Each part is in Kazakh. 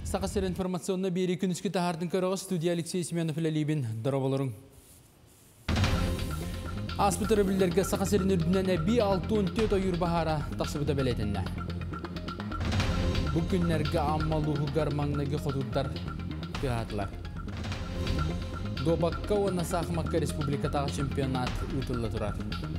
Сақасыр информационна бері күніскі тахардың көріғы студия Алексей Семенов ләлейбін дұрабаларың. Аспытыры білдерге Сақасырын үрдінен әбі 6-14 ойыр бағара тақсыбыда бәлетінді. Бұл күнлерге аммалуғы гармаңнағы қодуттар пиғатылар. Добаққа оны Сақмаққа республикатағы чемпионат ұтылы тұрар.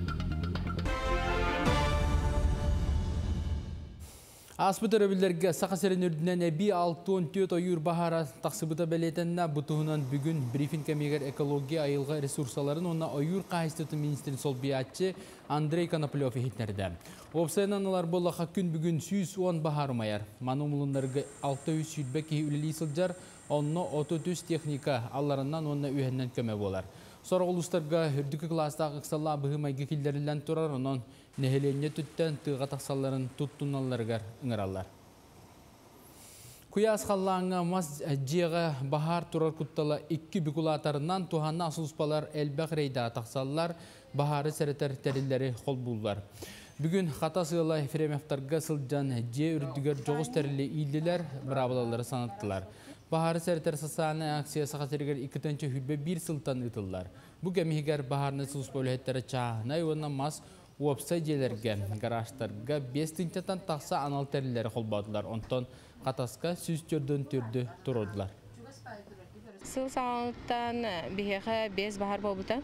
Аспытыры білдерге Сақасырын үрдінен әбі 6-14 ойыр бағара тақсыбыда бәлетінді бұтығынан бүгін брифинг кәмегер экология айылға ресурсаларын оны ойыр қайыстыты министрін сол биятчы Андрей Коноплев ехетнерді. Опсайынан олар болаға күн бүгін 110 бағарымайар. Манумылынларға 600 сүйтбе кейі үлілі сылжар, онны 30 техника алларынан онны үйәннен көмі болар. Сора ұлыстарға үрдікі кластағы қысалла бұғымайғы келдерілден тұрар, онын нәхелене түттен тыға тақсаларын тұттуналарғар ұңыралар. Куяс қаллаңа мас жеға бағар тұрар күттала 2 бүкулатарынан туғанна асылыспалар әлбәқ рейда тақсалар бағары сәрітер тәрілері қол бұллар. Бүгін қата сығыла Феремевтарға сылжан же үрдігер жоғыз тәрілі үйлілер бірабылалары санаттылар. Бағары сәрітер сасаны акция сақасыргер 2-тінші хүлбе 1 сылтан ұтылар. Бұл кәмігер бағарны сұлыс бөлеттері чағына өңі мас уапсай желерге, гаражтарға 5-тінчеттен тақса анал тәрілері қолбадылар. Онтон қатасқа сүз-түрден түрді тұрудылар. Сыл сағалықтан бігеға 5 бағар болбыта.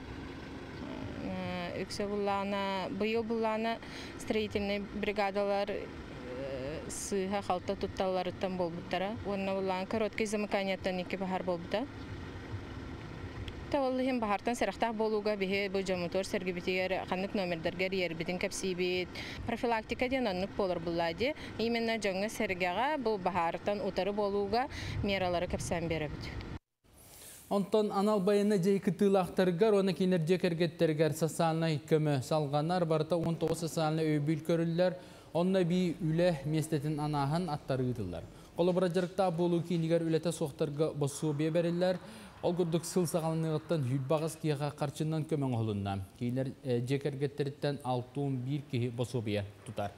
Үксі бұллағына, бұйыл бұллағына строительный бригадалар сыға қалта тұтталарыттан болбыттара. Онына бұллағын короткий замыканияттан 2 бағар болбыта. Таваллыхын бағартан сәріқтақ болуға бігі бұл жамутор сәргібітігер қанық номердергер ербетін кәпсейбет. Профилактика ден анық болыр бұлладе. Именно жаңы сәргіға бұл бағартан ұтары болуға мералары кәпсән беребет. Онтон анал байыны жейкі тылақтарғар, оны кейінер жекергеттерігер сасалына көмі салғанар барыта 19 сасалына өйбіл көрілілер, онына бей үлі местетін анағын аттары ұтылар. Қолы бұражырықта болу кейінігер үлеті соқтарға босу беберілер, ол күрдік сыл сағалынығыттан хүлбағыз кейіға қарчыннан көмен олынна. Кейінер жекергеттеріттен 6-11 кейі босу бе тұтар.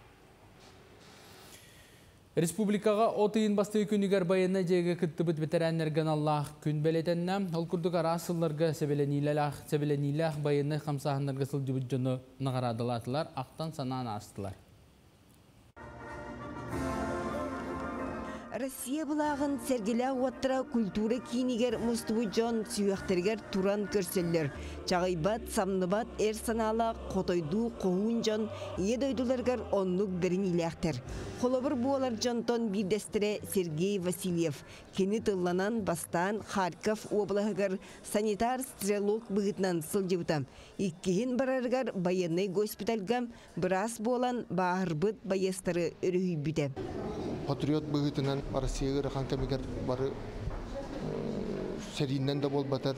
Республикаға отыйын басты күнігер байына жеге күттібіт ветеринерген Аллах күн бәлетенне, ол күрдік арасыларға сәбелениләқ байыны қамсағынларға сылжыбыт жоны нағарадылатылар, ақтан санан астылар. Россия бұлағын сәргелі уаттыра культура кейінігер мұстыбы жон сүйіқтергер туран көрселер. Чағайбат, самныбат, әр санала, қотойду, қоғын жон, едойдыларғар онлық бірін иләқтер. Қолабыр буалар жонтон бірдестірі Сергей Васильев. Кені тылланан бастан Харьков облағығар санитар стрелок бұғытнан сылжыбытам. Иккеген барарғар байынай госпитальгам бірас болан бағырбыт байестары үрі бүді. Патриот бұғытынан Россияға рақан кәмегер бары сәриннен де бол батар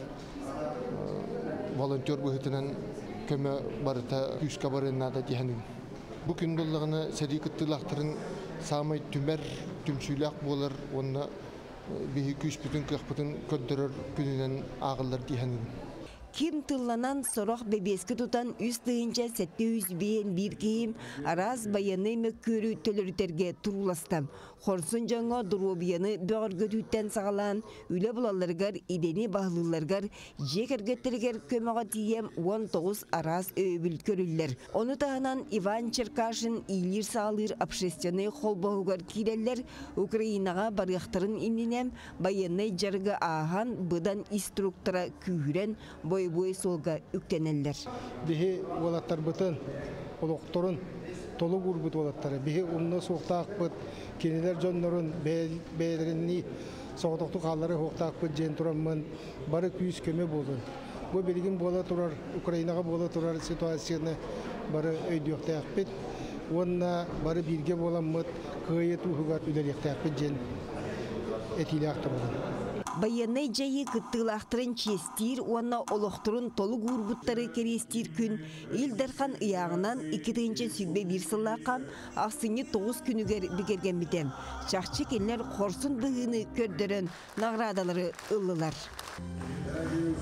волонтер бұғытынан көмі барыта күшқа барынна да дегенің. Бұл күн болығына сәрі күттілақтырын самай түмер түмсүйләқ болар, онына бейі күш бүтін қықпытын көндірір күнінен ағылар дегенің. Ким тылланан сорох бебескі тұтан үстігінче сәтті үзбейін бір кейім араз баяны мөк көрі төліртерге тұруластам. Хорсын жаңа дұробияны бөғіргі түттен сағалан, үлі бұлаларғар, идені бағылыларғар, жекергеттергер көміға тием 19 араз өбіл көрілер. Оны тағынан Иван Черкашин ийлер сағалыр общественный қолбағығар кейлерлер Украинаға барықтырын инінем баяны жарғы аған бұдан инструктора күйірен бой солға үктенелер. Бихи олаттар бұтын, олықтырын, толы ғұрбыт олаттары. Бихи ұмны соқтақ бұт, кенелер жонларын бәйлерінні соғытықты қалары соқтақ бұт жен тұрамын, бары күйіс көме болдың. Бұл белгін бола тұрар, Украинаға бола тұрар ситуацияны бары өйдіоқты ақпет. Онына бары бірге боламыд, қойет ұғығат үлелікті ақпет жен әтілі ақтырылды. Байынай жайы күттілақтырын честир, онна олықтырын толы ғұрбыттары керестир күн, елдерхан ұяғынан 2-тінші сүгбе бір сыллақам, ақсыны 9 күнігер бігерген бітем. Шақчы келер қорсын бұғыны көрдірін нағрадалары ұлылар.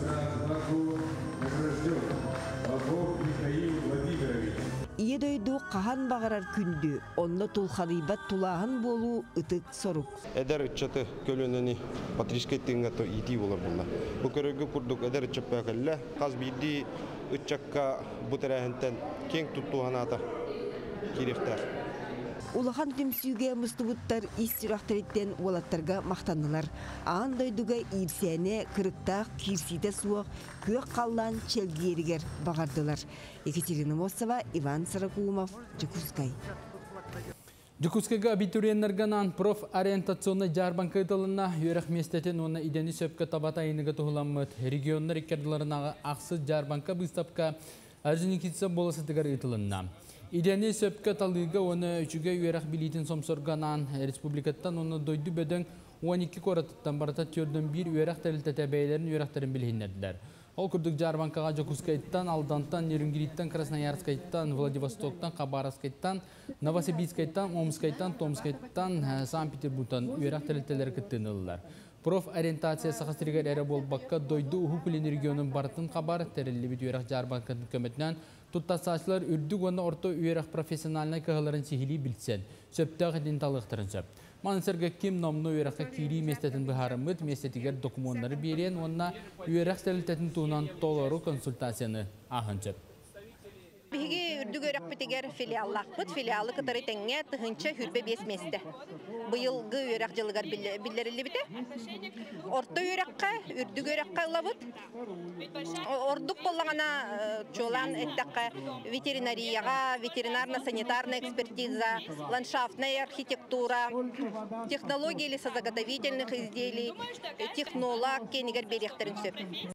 Едойду Қахан бағарар күнді, онна тулхалибат тулағын болу ытык сорук. Эдер ытчаты көлөнөни патрискеттинге то ити болар була. Бу көрөгө курдук эдер ытчапа келле, каз биди ытчакка бутерахентен кең туттуганата кирефтер. Улахан түмсүүге мустубуттар истирахтариттен уолаттарга мақтанылар. Аан дойдуга ирсәне кырыктақ кирсиде суық көк қаллан челгерігер бағардылар. Екатерина Мосова, Иван Саракумов, Жакускай. Жакускайга абитуриеннерганан профориентационный жарбанка ытылына үйрек местетін оны идени сөпкі табата айыныға тұғыламыд. Регионнар иккерділарынаға ақсы жарбанка бұстапка аржыникитса боласытыгар ытылына. Идени сөпкі талыға оны үчіге үйрек билетін сомсорганан республикаттан оны дойду бөдің 12 коратыттан барата түрдің бір үйрек тәрілтәті бәйлерін үйректерін білгенерділер. Ол күрдік Жарбанкаға Жакускайттан, Алдантан, Нерунгириттан, Красноярскайттан, Владивостоктан, Хабаровскайттан, Новосибирскайттан, Омскайттан, Томскайттан, Санкт-Петербургтан үйрек тәрілтәлер күттінілілер. Профориентация сақастырығар әрі болбаққа дойду ұхупылен регионын бартын қабар тәрілі біт үйрек Жарбанканың көметінен тұттасашылар үрдік оны орта үйрек профессионалына кығыларын сихили білсен, сөптіғі денталықтырын сөп. Манысырға кем номны үйрекқа кири местетін бұхарымыд, местетігер документтары берен, онына үйрек сәлітетін туынан толору консультацияны ағын сөп. Биги үрдүг өрөк битигер филиаллакпыт, филиалы кытары теңге тыгынча хүрбе 5 месте. Быйылгы өрөк жылыгар биллерилли бите. Орто өрөккө, үрдүг өрөккө ылабыт. Ордук боллагана чолан эттакка ветеринарияга, ветеринарно-санитарная экспертиза, ландшафтная архитектура, технологии лесозаготовительных изделий, технолог кенигер беректерин сөп.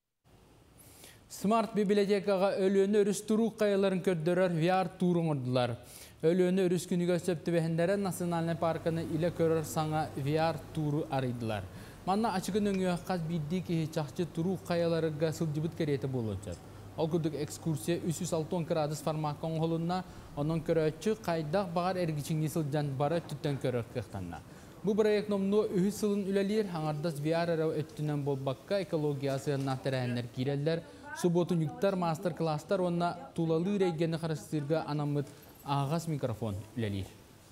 Smart библиотекаға өлөні өріс тұру қайыларын көрдірер VR турын ордылар. Өлөні өріс күнігі сөпті бәхіндері Национальный паркыны илі көрір саңа VR туру арыдылар. Манна ачығын өңі қаз бидді кейі чақчы тұру қайыларыға сылжыбыт кереті болуынчар. Ол күрдік экскурсия 360 градус формаққан қолына, оның көрөтчі қайдақ бағар әргічіңі сылжан бары түттен көрір қықтанна. Bu proyekt nomunu ühü sılın ülelir, hangardas VR arau öttünen bolbakka ekologiyası nahterəyenler girerler. Subotun yüktar masterclasslar onna tulalı reygeni karıştırga anamıd ağaz mikrofon ülelir.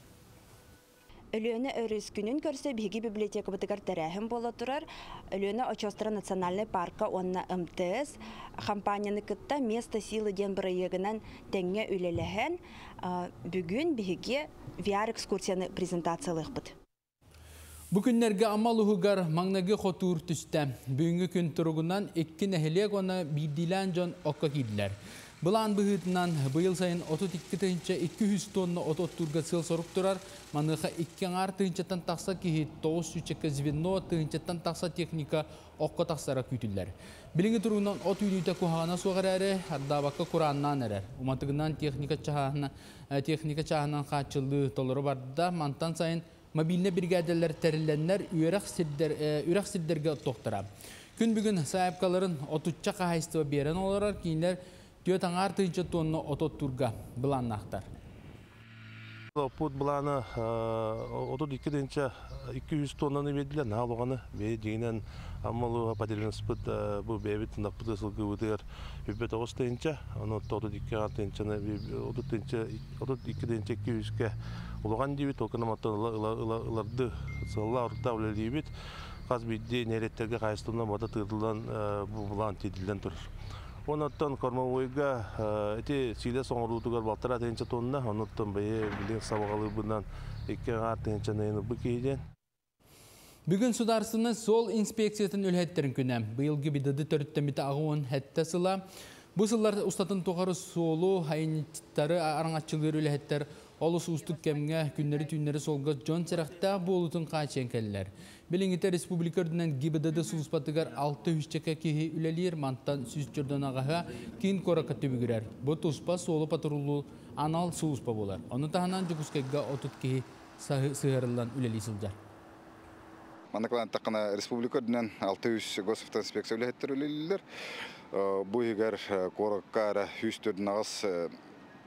Өлөне өріскүнін көрсе биги библиотека бытыгар тәрәхім бола тұрар. Өлөне Очостра национальный парка онна МТС компанияны кытта место силы ден проегінен тәңге үлеләхен бүгін биги VR экскурсияны презентациялық бұд. Bugünlerge amalıhıgar mağnagı xotur tüste. Büyüngü gün turugundan iki nehelek ona bildilen can okka gidiler. Bulan bıhıtından bıyıl sayın 32 tığınca 200 tonna ototurga sıl sorup durar. Manıqa 2 ağır tığınçatan taqsa ki 900 звено tığınçatan taqsa teknika okka taqsara kütüller. Bilingi turugundan ot ünüyte kuhağına soğar ere, hatta bakka Kur'an'dan erer. Umantıgından teknika çağından kaçıldığı toluru barda mantan sayın mobilne brigadeler terilenler üyrak silderge toktara. Gün bugün sahipkaların otutça kahayıstığı beren olarak kiyinler diyotan artınca tonlu ototurga bulanaktar. Put bulanı 32 dençe 200 tonnanı verdiler. Ne halığını verdiğinden amalı patates put bu bebet nakpıda sılgı uğdur hübbet oğuz dençe. Onu 32 dençe 32 dençe 200 ke Uluğan dibit, okuna matan ılardı sığla orta öyle dibit. Kaz bir neretlerge kayıstığından bada tırdılan bu bulan tedilen durur. Ondan korma oyga eti sile soğurutugar baltara tençe tonuna, ondan baye bilin sabahlı bundan iki ağır tençe neyini bu keyden. Bugün Sudarsı'nın sol inspeksiyatın ülhetlerin günem. Bu yıl gibi dıdı törüttemite ağın hette sıla. Bu sıllar ustatın toğarı solu, hayınçıtları, arangatçıları ülhetler. Olus ustuk kemge günleri tünleri solga John Serakta bolutun kaçen keller. Bilingite Respublika'dan gibidadı suluspatıgar 600 çeke kihi ülelir mantan süsçörden ağaha kin korakatı bügürer. Bu tuspa solu patrullu anal suluspa bolar. Onu tahanan Jacuzskayga 30 kihi sığırılan üleli sılcar. Manaklan takana Respublika'dan 600 gosavtoinspeksiya ülehetler üleliler. Bu higar korakara hüstörden ağız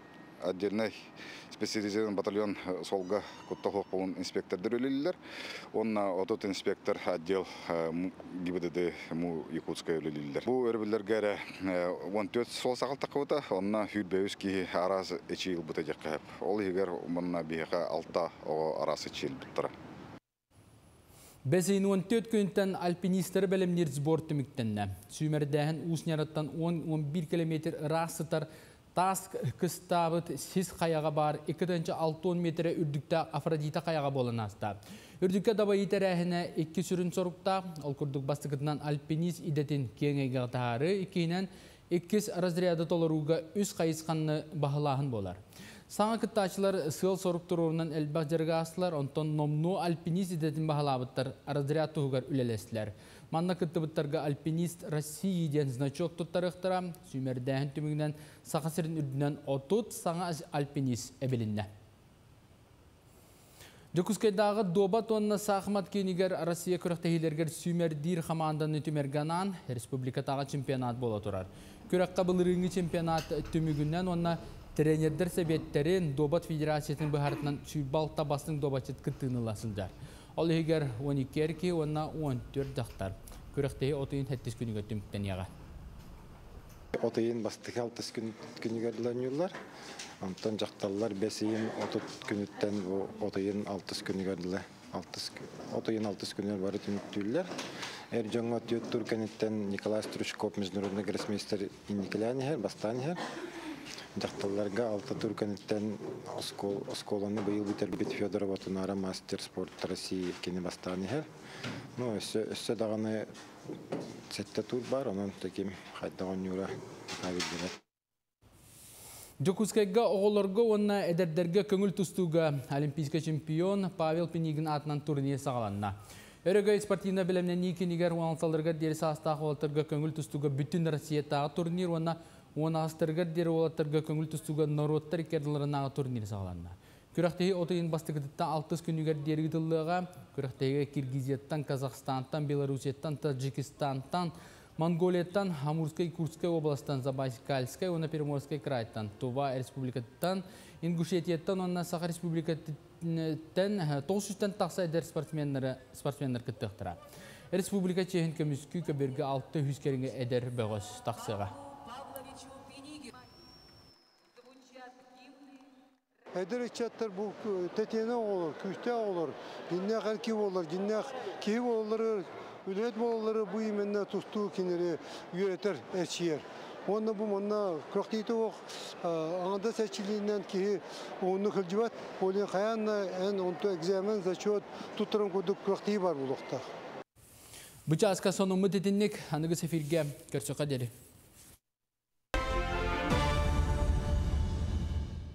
отдельный специализированный батальон солга Куттахок болун инспектордар өлелілер. Онна отут инспектор отдел ГИБДД Якутская өлелілер. Бу өрбілерге 14 сол сағалтақ бұта, онна хүлбәуіз ки араз ечил бұта жаққап. Ол егер мұнна бейға алта арасы ечил бұттыра. Бәзейін 14 күнттен альпинистері бәлемнер сборты мүктенне. Сүймердәхін ұсыняраттан 10-11 километр растытар тас кыстабыт сіз қаяға бар 2-6 метрі үрдікті Афродита қаяға болын аста. Үрдікке дабай етәрәхіне 2 сүрін сорықта, ол күрдік бастықытынан альпинист идетін кеңейге тағары, екейінен 2 разряды толыруға үз қайысқанны бағылағын болар. Саңа кыттачылар сыл сорықтыр орынан әлбәқ жерге асылар, онтон номну альпинист идетін бағылабыттар разряд тұғығар үлелестілер. Манна кыттыбыттарға альпинист Россия ден значок тұттарықтыра, сүймердәхін түмігінен сақасырын үрдінен отут саңа альпинист әбелінне. Жокускайдағы доба тонна сақымат кейінігер Россия күріқтәхилергер сүймердир қаманданы түмерганан республикатаға чемпионат бола тұрар. Күріққа бұлырыңы чемпионат түмігінен онна тренердер себеттерін Добат Федерациятын бұхартынан сүйбал табастың добатчет кыттығыныласылдар. Ол егер 12 ерке, онна 14 дақтар. Күріқтегі отыйын әттес күнігі түміктен яға. Отыйын бастығы 6 күнігерділен юллар. Онтан жақталылар 5-ін 30 күніттен отыйын 6 күнігерділі. Отыйын 6 күнігер бары түміктілер. Әр жоңға түйет Турканиттен Николай Стручков международный гроссмейстер Николянихер, Бастанихер. Жақталларға 6 Турканиттен осколаны бұйыл бітер Федорова Тунара мастер спорт России кені Бастанихер. Өсі дағаны сәтті тур бар, онын текем қайдаған юра қабілдері. Жокускайга оғылырға онна әдердерге көңіл тұстуға олимпийска чемпион Павел Пенигин атынан турнир сағаланна. Өрігі спортивна білімнен екенігер оңалсалырға дері састағы олатырға көңіл тұстуға бүтін Россияттағы турнир, онна астырғар дері олатырға көңіл тұстуға народтар екерділерінаға турнир сағаланна. Күріқтегі отайын бастықыдыттан 6 күнігер дері ғытылыға, күріқтегі Киргизияттан, Казахстанттан, Белорусияттан, Таджикистантан, Монголияттан, Амурскай, Курскай областан, Забайкальскай, оны Приморскай крайттан, Тува республикаттан, Ингушетияттан, онна Саха республикаттан 900-тен тақса әдер спортсменлер күттіқтіра. Республика чехін көміскі көберге 600 керінге әдер бәғыз тақсыға. Әдер içаттар бұл тәтені олар, күште олар, геннақ әрке олар, геннақ кей олары, үлет олары бұл еменне тұсту кенері үйретер әршиер. Оны бұл мұнна күрақтейті оқ, аңында сәтшілінен кейі оны қылжыбат, олен қаянна ән онты экзамен зачет тұттырын көдік күрақтей бар бұл оқтақ. Бұча асқа соны мұд етіннік, анығы сәфирге көрсіқа дәрі.